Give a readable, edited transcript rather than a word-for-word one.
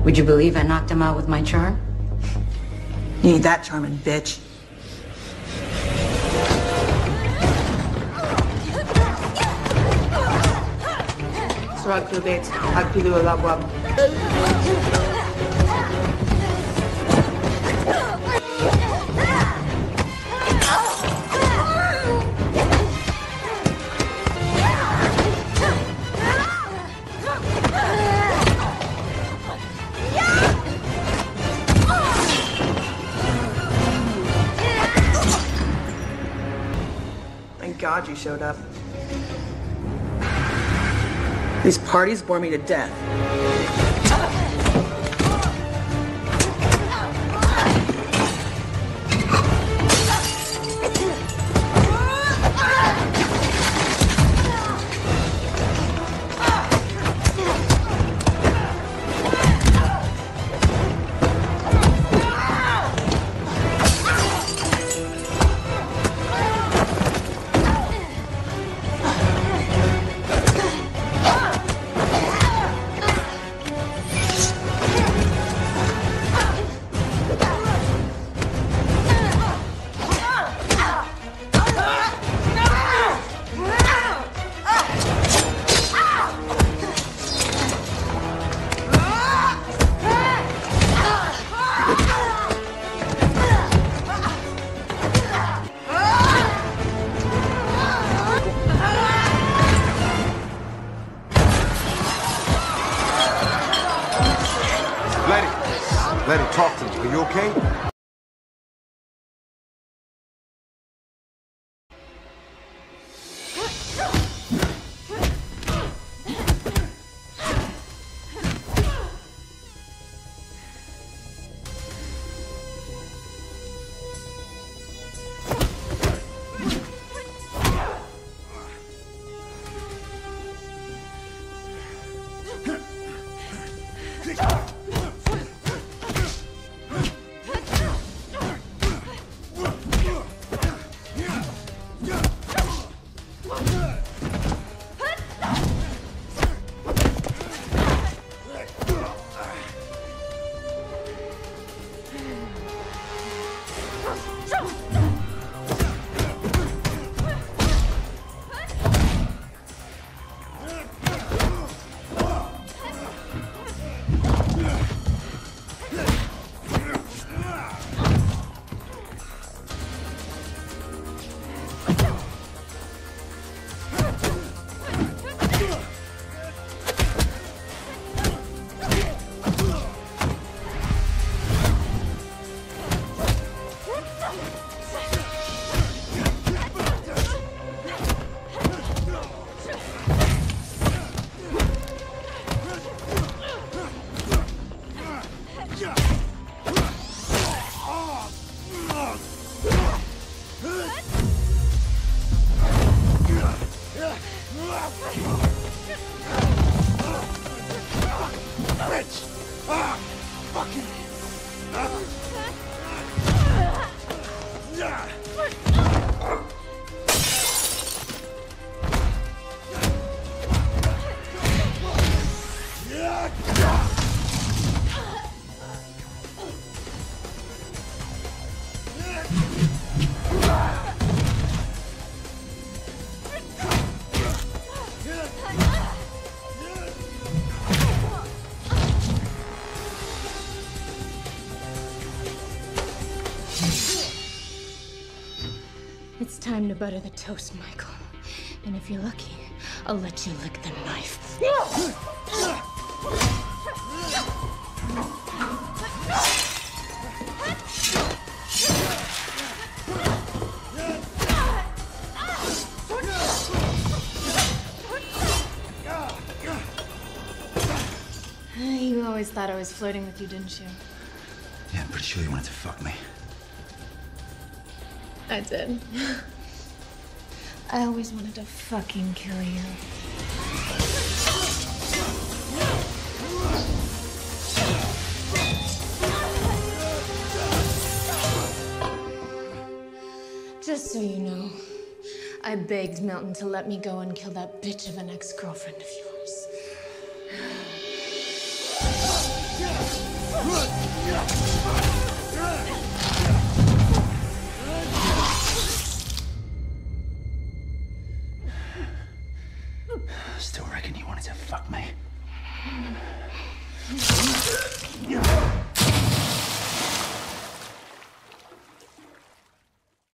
Would you believe I knocked him out with my charm? You ain't that charming, bitch. صراحة كل بيت أكلوا الأبواب. Thank God you showed up. These parties bore me to death. Letty, talk to me. Are you okay? It's time to butter the toast, Michael. And if you're lucky, I'll let you lick the knife. You always thought I was flirting with you, didn't you? Yeah, I'm pretty sure you wanted to fuck me. I did. I always wanted to fucking kill you. Just so you know, I begged Milton to let me go and kill that bitch of an ex-girlfriend of yours. wanted to fuck me.